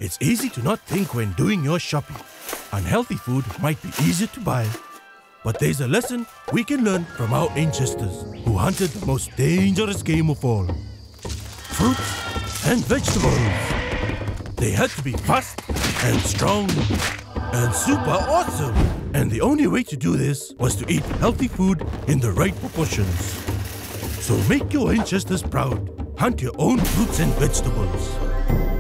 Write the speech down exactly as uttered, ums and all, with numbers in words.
It's easy to not think when doing your shopping. Unhealthy food might be easier to buy. But there's a lesson we can learn from our ancestors who hunted the most dangerous game of all. Fruits and vegetables. They had to be fast and strong and super awesome. And the only way to do this was to eat healthy food in the right proportions. So make your ancestors proud. Hunt your own fruits and vegetables.